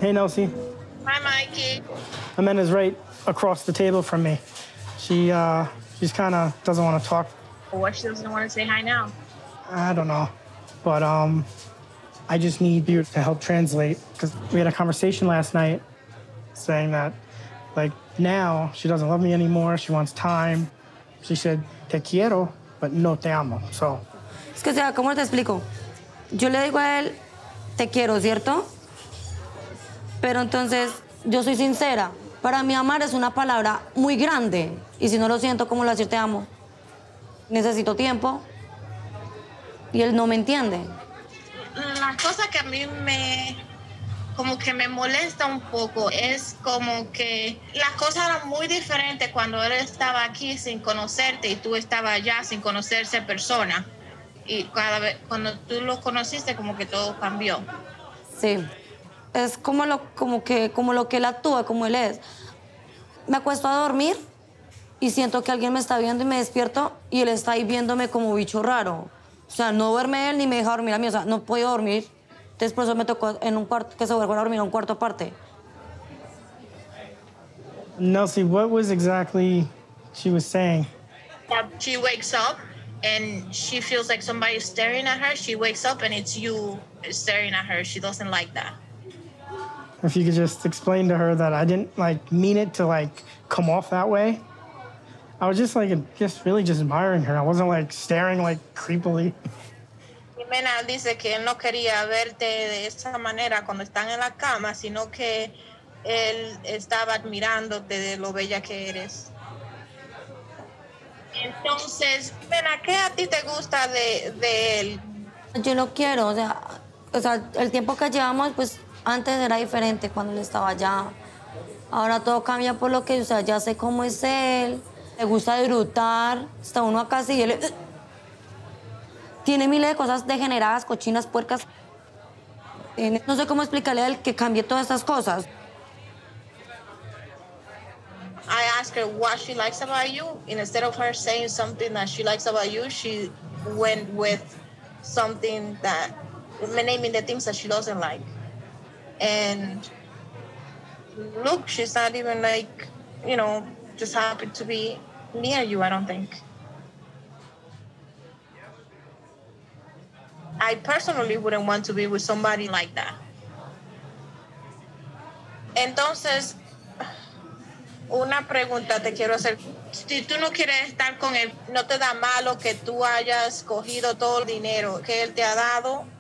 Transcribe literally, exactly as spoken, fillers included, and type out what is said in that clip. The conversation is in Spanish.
Hey, Nelsie. Hi, Mikey. Amanda's right across the table from me. She, uh, she's kind of doesn't want to talk. What, she doesn't want to say hi now? I don't know. But um, I just need you to help translate, because we had a conversation last night saying that, like, now she doesn't love me anymore. She wants time. She said, te quiero, but no te amo. So. Es que, o sea, ¿cómo te explico? Yo le digo a él, te quiero, ¿cierto? Pero entonces, yo soy sincera. Para mí amar es una palabra muy grande. Y si no lo siento, ¿cómo lo decir te amo? Necesito tiempo. Y él no me entiende. La cosa que a mí me, como que me molesta un poco es como que las cosas eran muy diferentes cuando él estaba aquí sin conocerte y tú estabas allá sin conocerse persona. Y cada vez, cuando tú lo conociste, como que todo cambió. Sí. Es como lo, como que, como lo que él actúa, como él es. Me acuesto a dormir y siento que alguien me está viendo y me despierto y él está ahí viéndome como bicho raro. O sea, no duerme él ni me deja dormir a mí. O sea, no puedo dormir. Entonces, por eso me tocó en un cuarto, que se vuelva a dormir en un cuarto aparte. Nelsie, what was exactly she was saying? She wakes up and she feels like somebody's staring at her. She wakes up and it's you staring at her. She doesn't like that. If you could just explain to her that I didn't like mean it to like come off that way. I was just like just really just admiring her. I wasn't like staring like creepily. Jimena dice que él no quería verte de esa manera cuando están en la cama, sino que él estaba admirándote de lo bella que eres. Entonces, Jimena, ¿qué a ti te gusta de, de él? Yo lo quiero, o sea, o sea, el tiempo que llevamos, pues antes era diferente cuando él estaba allá. Ahora todo cambia por lo que, o sea, ya sé cómo es él. Le gusta disfrutar. Está uno acá así y él... Tiene miles de cosas degeneradas, cochinas, puercas. No sé cómo explicarle a él que cambie todas estas cosas. I asked her what she likes about you, and instead of her saying something that she likes about you, she went with something that, naming the things that she doesn't like. And look, she's not even like, you know, just happy to be near you, I don't think. I personally wouldn't want to be with somebody like that. Entonces, una pregunta te quiero hacer. Si tú no quieres estar con él, ¿no te da malo que tú hayas cogido todo el dinero que él te ha dado